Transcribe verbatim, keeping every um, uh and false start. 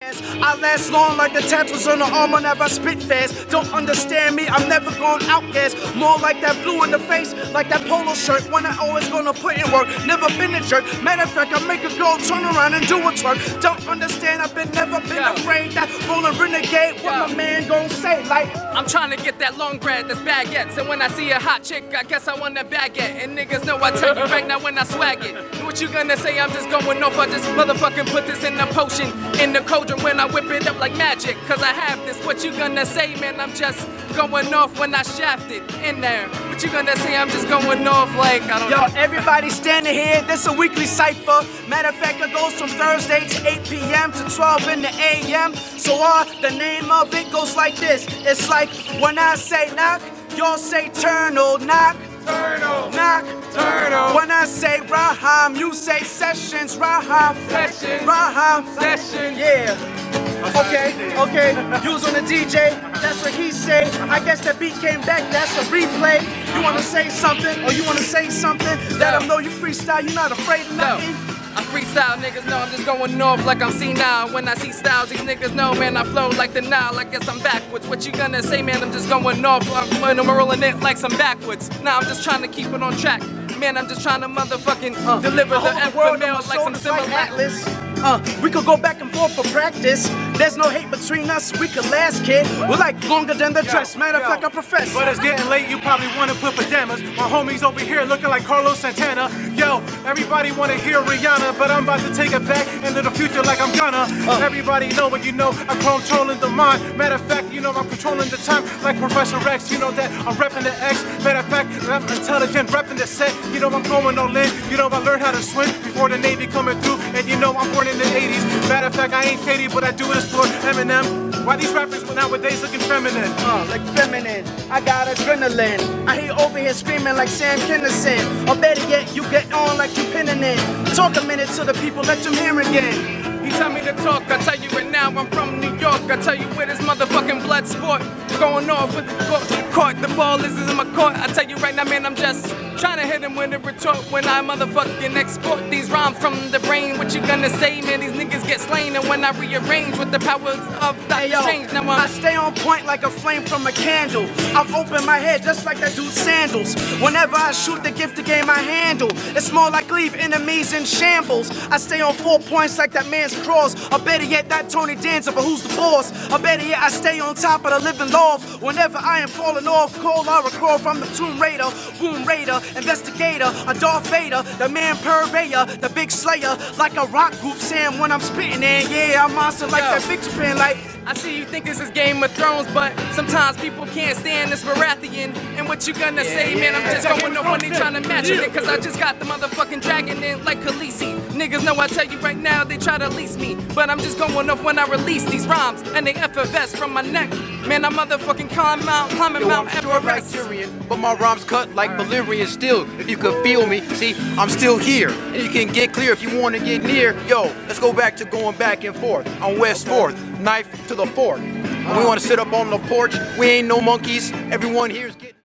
I last long like the tattoos on the arm whenever I spit fast. Don't understand me, I'm never going outcast. More like that blue in the face, like that polo shirt. When I always gonna put in work, never been a jerk. Matter of fact, I make a girl turn around and do a twerk. Don't understand, I've been never been Yo. afraid that rolling renegade. What Yo. my man gon' say? Like I'm trying to get that long bread, that's baguettes. And when I see a hot chick, I guess I want that baguette. And niggas know I tell you right now when I swag it. What you gonna say? I'm just going off. I just motherfucking put this in the potion, in the cauldron when I whip it up like magic. Cause I have this. What you gonna say, man? I'm just going off when I shaft it in there. What you gonna say? I'm just going off like, I don't Yo, know. everybody standing here, this a weekly cypher. Matter of fact, it goes from Thursday to eight P M to twelve in the A M. So uh, the name of it goes like this. It's like when I say knock, y'all say turn or knock. Turtle, Knock. turtle, When I say Raham, you say sessions. Raham, Session. Raham, session. yeah. Okay, okay. You was on the D J. That's what he say. I guess that beat came back. That's a replay. You wanna say something, or you wanna say something? Let them know you freestyle. You're not afraid of No. nothing. I freestyle, niggas know I'm just going north like I'm senile. When I see styles, these niggas know, man, I flow like the Nile. I guess I'm backwards. What you gonna say, man? I'm just going north. I'm, I'm rolling it like some backwards. Now I'm just trying to keep it on track. Man, I'm just trying to motherfucking Uh, deliver I the hold the F world mail on my like some shoulders like similar. Atlas. Uh, we could go back and forth for practice. There's no hate between us. We could last, kid. We're like longer than the dress. Matter of yo. fact, I profess. But it's getting late, you probably wanna put pajamas. My homies over here looking like Carlos Santana. Yo, everybody wanna hear Rihanna, but I'm about to take it back into the future like I'm gonna. Uh. Everybody know what you know, I'm controlling the mind. Matter of fact, you know I'm controlling the time like Professor Rex. You know that I'm repping the X. Matter of fact, I'm intelligent, repping the set. You know I'm going all in. You know I learned how to swim before the Navy coming through. And you know I'm born in the eighties. Matter of fact, I ain't shady, but I do this for Eminem. Why these rappers nowadays looking feminine? Uh, like feminine, I got adrenaline. I hear you over here screaming like Sam Kinison. Or better yet, you get on like you pinning in. Talk a minute to the people, let them hear again. You tell me to talk, I tell you right now I'm from New York. I tell you where this motherfucking blood sport going off with the court. The court, the ball is in my court. I tell you right now, man, I'm just trying to hit him with a retort when I motherfucking export these rhymes from the brain. What you gonna say, man? These niggas get slain, and when I rearrange with the powers of Hey, Doctor yo, Strange, now I I'm stay on point like a flame from a candle. I'm open my head just like that dude's sandals. Whenever I shoot the gift, the game I handle. It's more like leave enemies in shambles. I stay on four points like that man's cross. Or better yet, that Tony Danza, but who's the boss? Or better yet, I stay on top of the living loft. Whenever I am falling off, call Lara Croft from the Tomb Raider, Womb Raider, Investigator, a Darth Vader, the man purveyor, the big slayer, like a rock group Sam when I'm spitting in. Yeah, I'm monster like Yo. that big Japan, like. I see you think this is Game of Thrones, but sometimes people can't stand this Baratheon. And what you gonna say, man? I'm just going up when they trying to match it. Cause I just got the motherfucking dragon in like Khaleesi. Niggas know I tell you right now, they try to lease me. But I'm just going off when I release these rhymes. And they effervesce from my neck. Man, I motherfucking climb Mount, climbing Yo, Mount I'm sure Everest. Nigerian, but my rhymes cut like Valyrian still. If you could feel me, see, I'm still here. And you can get clear if you want to get near. Yo, let's go back to going back and forth on West Fourth, knife to the fork. When we want to sit up on the porch, we ain't no monkeys. Everyone here's getting